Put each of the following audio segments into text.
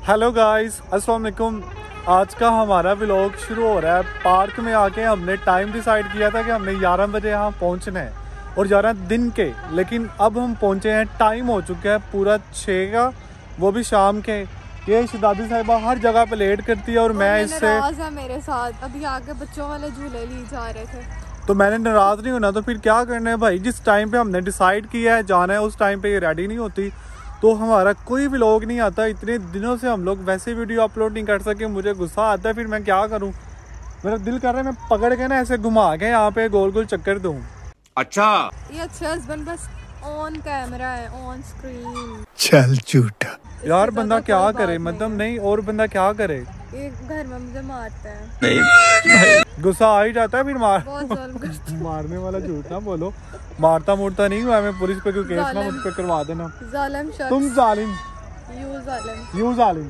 Hello guys, अस्सलाम वालेकुम। आज का हमारा व्लॉग शुरू हो रहा है। पार्क में आके हमने टाइम डिसाइड किया था कि हमने 11 बजे यहाँ पहुँचना है और 11 दिन के, लेकिन अब हम पहुँचे हैं, टाइम हो चुका है पूरा 6 का, वो भी शाम के। ये शहजादी साहिबा हर जगह पे लेट करती है और मैं इससे है मेरे साथ अभी आगे बच्चों वाले झूले लिए जा रहे थे, तो मैंने नाराज़ नहीं होना। तो फिर क्या करना है भाई, जिस टाइम पे हमने डिसाइड किया है जाना है उस टाइम पे ये रेडी नहीं होती तो हमारा कोई व्लॉग नहीं आता। इतने दिनों से हम लोग वैसे वीडियो अपलोड नहीं कर सके, मुझे गुस्सा आता है, फिर मैं क्या करूं। मेरा दिल कर रहा है मैं पकड़ के ना ऐसे घुमा के यहाँ पे गोल गोल चक्कर दूं। अच्छा, ये अच्छे हस्बैंड बस ऑन कैमरा है, ऑन स्क्रीन। चल झूठा यार बंदा क्या करे, मतलब नहीं और बंदा क्या करे। ये घर में मुझे मारता है, गुस्सा आ ही जाता है फिर बहुत जुल्म करता है। मारने वाला झूठ ना बोलो, मारता मुड़ता नहीं हुआ मैं, पुलिस पे कोई केस ना मुझ पे करवा देना। जालिम शख्स, तुम जालिम, यू जालिम।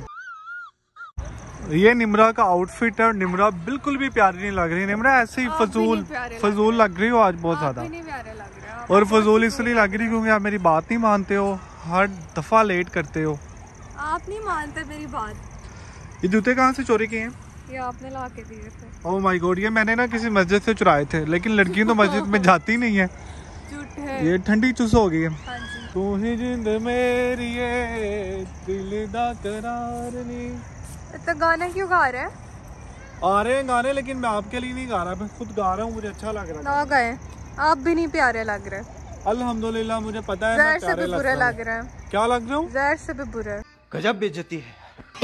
ये निम्रा का आउटफिट है और निम्रा बिल्कुल भी प्यारी नहीं लग रही। निम्रा ऐसे ही फजूल लग रही हो आज बहुत ज्यादा, और फजूल इसलिए लग रही क्योंकि आप मेरी बात नहीं मानते हो, हर दफा लेट करते हो। आप नहीं मानते मेरी बात। ये जूते कहाँ से चोरी किए हैं? ये आपने ला के दिए थे। ओह माय गॉड, ये मैंने ना किसी मस्जिद से चुराए थे, लेकिन लड़की तो मस्जिद में जाती नहीं है। झूठ है। ये ठंडी चुस हो गई है। हाँ जी। तू ही जिंद मेरी ये दिल दा करार नी। तो गाना क्यों गा रहे हैं? आ रहे हैं गाने, लेकिन मैं आपके लिए नहीं गा रहा, मैं खुद गा रहा हूँ, मुझे अच्छा लग रहा है। ना गाए, आप भी नहीं प्यारे लग रहे। अल्हम्दुलिल्लाह, मुझे पता है जहर से भी बुरे लग रहे हैं। क्या लग रहा हूँ? जहर से भी बुरे। गजब बेइज्जती है।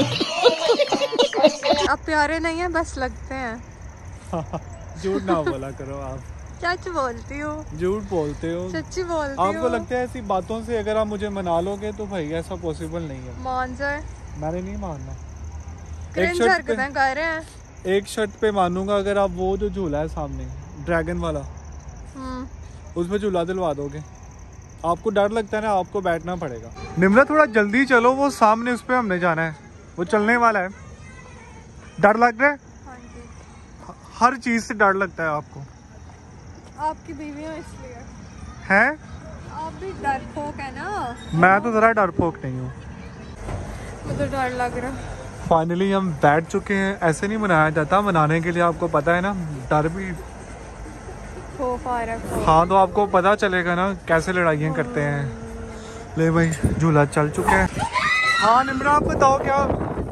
आप प्यारे नहीं है, बस लगते हैं। झूठ ना बोला करो आप। सच बोलती हो। झूठ बोलते हो, सच्ची बोलती हो। आपको लगता है ऐसी बातों से अगर आप मुझे मना लोगे तो भाई ऐसा पॉसिबल नहीं है। मान जाए, मैंने नहीं मानना। क्रिंज हरकतें कर रहे हैं। एक शर्ट पे मानूंगा अगर आप वो जो झूला है सामने ड्रैगन वाला, उसमें झूला दिलवा दोगे। आपको डर लगता है ना, आपको बैठना पड़ेगा। निम्रा थोड़ा जल्दी चलो, वो सामने उस पे हमने जाना है, वो चलने वाला है। डर लग रहा है? हाँ जी। हर चीज से डर लगता है आपको। आपकी बीवी हो इसलिए। हैं? आप भी डरपोक है ना। मैं तो जरा डरपोक नहीं हूँ। मुझे डर लग रहा है। फाइनली हम बैठ चुके हैं। ऐसे नहीं मनाया जाता, मनाने के लिए आपको पता है ना, डर भी खौफ आ रहा है। हाँ, तो आपको पता चलेगा ना कैसे लड़ाइयाँ करते हैं। ले भाई, झूला चल चुके हैं। हाँ निम्रा, आप बताओ क्या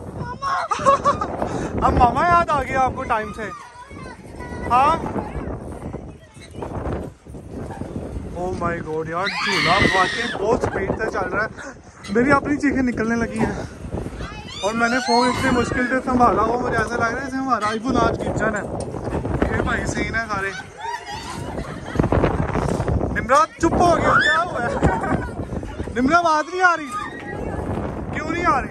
अब मामा याद आ गया आपको टाइम से? हाँ। ओह माय गॉड यार, झूला वाकई बहुत स्पीड से चल रहा है। मेरी अपनी चीखें निकलने लगी हैं और मैंने फोन इतनी मुश्किल से संभाला, वो मुझे ऐसा लग रहा है जैसे हमारा आईफोन आज किचन है। ये भाई सीन है सारे। निम्रा चुप हो गया, क्या हुआ है? निम्रा आवाज नहीं आ रही, क्यों नहीं आ रही?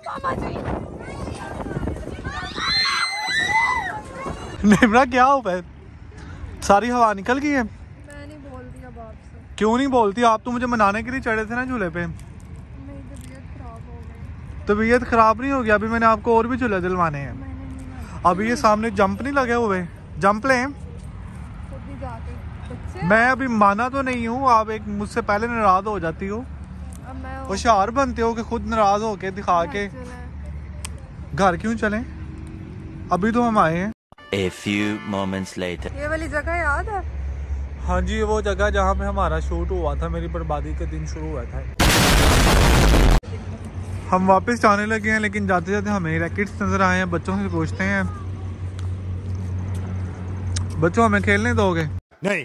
निम्रा क्या हुआ है? सारी हवा निकल गई है। मैं नहीं बोल रही अब आपसे। क्यों नहीं बोलती? आप तो मुझे मनाने के लिए चढ़े थे ना झूले पे। मेरी तबीयत खराब हो गई। तबीयत खराब नहीं होगी, अभी मैंने आपको और भी झूले दिलवाने हैं। मैंने नहीं। अभी ये सामने जंप नहीं लगे हुए, जंप लें। खुद ही जाके बच्चे। मैं अभी माना तो नहीं हूँ, आप एक मुझसे पहले नाराज हो जाती हो, अब मैं होशियार बनते हो कि खुद नाराज होके दिखा के। घर क्यों चलें? अभी तो हम आए हैं। A few moments later. ये वाली जगह याद है? हाँ जी, वो जगह जहाँ पे हमारा शूट हुआ था, मेरी बर्बादी का दिन शुरू हुआ था। हम वापस जाने लगे हैं, लेकिन जाते जाते हमें रैकेट्स नजर आए हैं। बच्चों से पूछते हैं, बच्चों हमें खेलने दोगे? नहीं।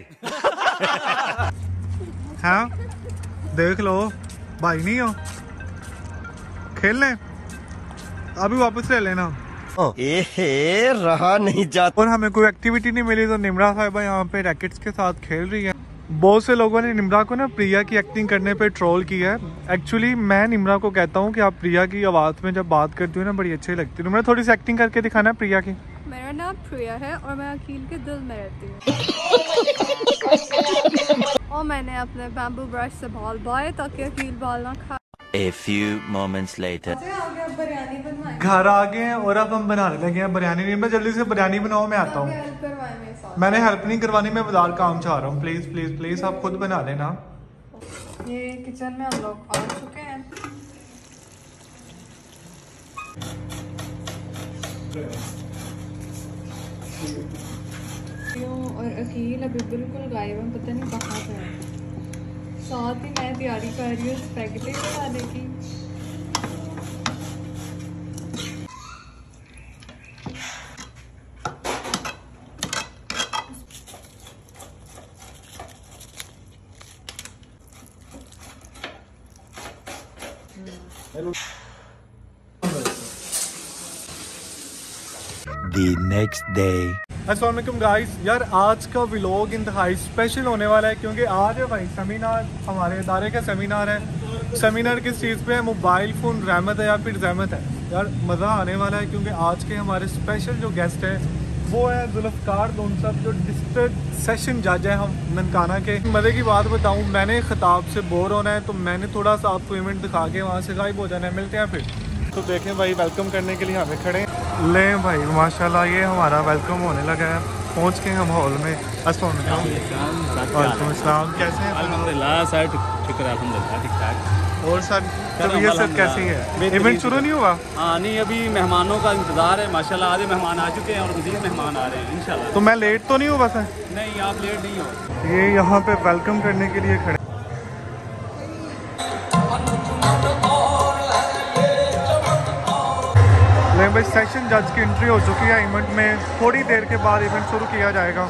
हाँ देख लो, भाई नहीं हो, खेल लें, अभी वापस ले लेना। रहा नहीं जाता। और हमें कोई एक्टिविटी नहीं मिली तो निम्रा साहिबा यहाँ पे रैकेट्स के साथ खेल रही है। बहुत से लोगों ने निम्रा को ना प्रिया की एक्टिंग करने पे ट्रोल किया है। एक्चुअली मैं निम्रा को कहता हूँ कि आप प्रिया की आवाज़ में जब बात करती हो ना, बड़ी अच्छी लगती है। निम्रा थोड़ी सी एक्टिंग करके दिखाना प्रिया की। मेरा नाम प्रिया है और मैं अकील के दिल में रहती हूँ। और मैंने अपने बैम्बू ब्रश से बाल बाए ताकि अकील बाल ना खाए। A few moments later. घर आ गए हैं और अब हम बनाने लगे हैं बिरयानी। निम्रा जल्दी से बिरयानी बनाओ, मैं आता हूँ। मैंने हेल्प नहीं करवानी, मैं बाजार काम चाह रहा हूँ। प्लीज प्लीज प्लीज आप खुद बना लेना। ये किचन में हम लोग आ चुके हैं। और अकील अभी बिल्कुल गायब है, पता नहीं कहाँ पे है। साथ ही मैं तैयारी कर रही हूँ स्पैगेटी बनाने की। The next day. अस्सलाम वालेकुम गाइस। यार आज का व्लॉग इंतहाई स्पेशल होने वाला है क्योंकि आज है भाई सेमिनार, हमारे इदारे का सेमिनार है। सेमिनार किस चीज़ पे है? मोबाइल फ़ोन रहमत है या फिर जहमत है। यार मज़ा आने वाला है क्योंकि आज के हमारे स्पेशल जो गेस्ट है वो है जुल्फ़कार दोन साहब, जो डिस्ट्रिक्ट सेशन जज है हम ननकाना के। मज़े की बात बताऊँ, मैंने ख़िताब से बोर होना है तो मैंने थोड़ा सा आपको इवेंट दिखा के वहाँ से गायब हो जाना है। मिलते हैं फिर। तो देखें भाई, वेलकम करने के लिए हमें खड़े लें भाई। माशाल्लाह ये हमारा वेलकम होने लगा है। पहुंच के हम हॉल में। अस्सलाम वालेकुम। अस्सलाम। कैसे हैं? अल्हम्दुलिल्लाह सर, शुक्र है, अल्हम्दुलिल्लाह ठीक ठाक। और सर तबीयत सर कैसी है? इवेंट शुरू नहीं हुआ? हाँ नहीं, अभी मेहमानों का इंतजार है। माशाल्लाह आधे मेहमान आ चुके हैं और मज़ीद मेहमान आ रहे हैं इंशाल्लाह। तो मैं लेट तो नहीं हुआ सर? नहीं, आप लेट नहीं हो। ये यहाँ पे वेलकम करने के लिए खड़े। लेकिन भाई सेशन जज की एंट्री हो चुकी है इवेंट में। थोड़ी देर के बाद इवेंट शुरू किया जाएगा।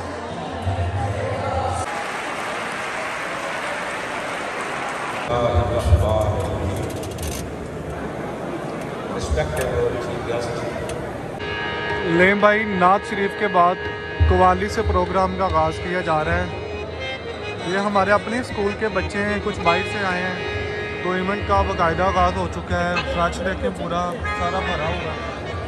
लें भाई, नात शरीफ के बाद कवाली से प्रोग्राम का आगाज़ किया जा रहा है। ये हमारे अपने स्कूल के बच्चे हैं, कुछ बाहर से आए हैं। तो इवेंट का बाकायदा आगाज़ हो चुका है। फ्लैश देखें, पूरा सारा भरा हुआ है।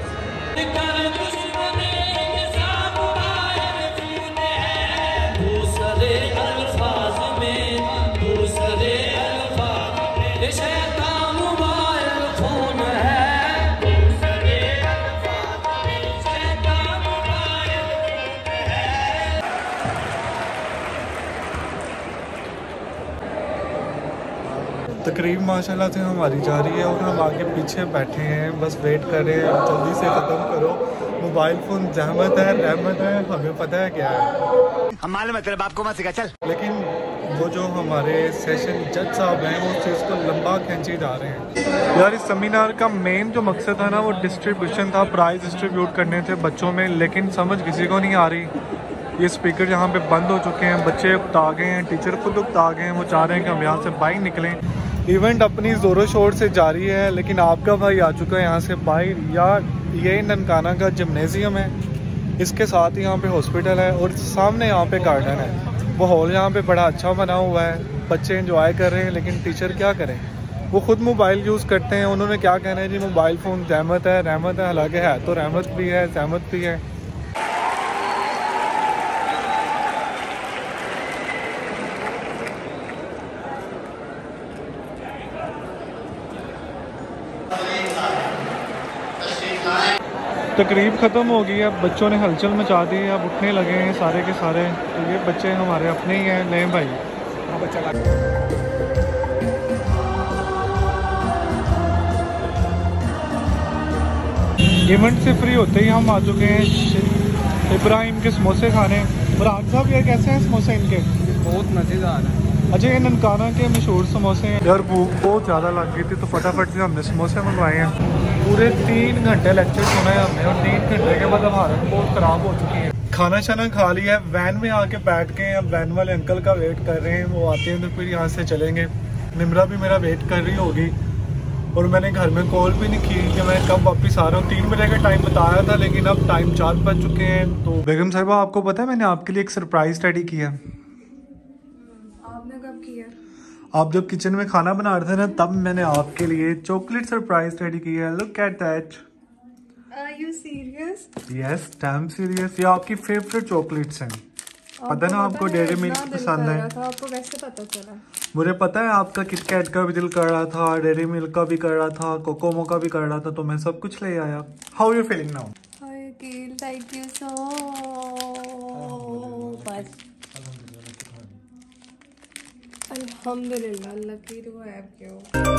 तकरीब माशाल्लाह से हमारी जा रही है और हम आगे पीछे बैठे हैं, बस वेट कर रहे हैं जल्दी से ख़त्म करो। मोबाइल फ़ोन जहमत है रहमत है, हमें पता है क्या है। हमारे मतलब आपको मत सिखा चल। लेकिन वो जो हमारे सेशन जज साहब हैं वो चीज़ को लंबा खींचे जा रहे हैं। यार इस सेमिनार का मेन जो मकसद था ना वो डिस्ट्रीब्यूशन था, प्राइज़ डिस्ट्रीब्यूट करने थे बच्चों में, लेकिन समझ किसी को नहीं आ रही। ये स्पीकर यहाँ पे बंद हो चुके हैं, बच्चे उकता गए हैं, टीचर खुद उकता गए हैं। वो चाह रहे हैं कि हम यहाँ से बाहर निकलें। इवेंट अपनी ज़ोरों शोर से जारी है, लेकिन आपका भाई आ चुका है यहाँ से बाहर। यार ये ननकाना का जिम्नेजियम है, इसके साथ ही यहाँ पे हॉस्पिटल है और सामने यहाँ पे गार्डन है। वो हॉल यहाँ पे बड़ा अच्छा बना हुआ है, बच्चे एंजॉय कर रहे हैं। लेकिन टीचर क्या करें, वो खुद मोबाइल यूज़ करते हैं। उन्होंने क्या कहना है जी, मोबाइल फ़ोन रहमत है रहमत है। हालांकि है तो रहमत भी है सहमत भी है। तकरीब ख़त्म हो गई है, अब बच्चों ने हलचल मचा दी है, अब उठने लगे हैं सारे के सारे। तो ये बच्चे हमारे अपने ही हैं। लें भाई, इवेंट से फ्री होते ही हम आ चुके हैं इब्राहिम के समोसे खाने। बुरहान साहब ये कैसे हैं समोसे इनके? बहुत मज़ेदार है। अच्छा, ये ननकाना के मशहूर समोसे हैं। यार भूख बहुत ज़्यादा लग गई थी तो फटाफट से हमने समोसे मंगवाए हैं। पूरे 3 घंटे लेक्चर सुना है हमने और 3 घंटे के बाद हालत बहुत ख़राब हो चुकी है। खाना शाना खा लिया है, वैन में आके बैठ गए हैं। अब वैन वाले अंकल का वेट कर रहे हैं, वो आते हैं तो फिर यहाँ से चलेंगे। निमरा भी मेरा वेट कर रही होगी और मैंने घर में कॉल भी नहीं की कि मैं कब वापस आ रहा हूँ। 3 बजे का टाइम बताया था, लेकिन अब टाइम 4 बज चुके हैं। तो बेगम साहिबा, आपको पता है मैंने आपके लिए एक सरप्राइज रेडी किया। आपने कब किया? आप जब किचन में खाना बना रहे थे ना, तब मैंने आपके लिए चॉकलेट सरप्राइज रेडी किया है। Look at that. Are you serious? Yes, damn serious. ये आपकी फेवरेट चॉकलेट्स हैं। पता ना आपको डेयरी मिल्क पसंद है। आपको कैसे पता चला? मुझे पता है आपका किटकैट का भी दिल कर रहा था, डेयरी मिल्क का भी कर रहा था, कोकोमो का भी कर रहा था, तो मैं सब कुछ ले आया। How you feeling now? Thank you so much. अल्हम्दुलिल्लाह, अल्लाह की दुआ है आपके।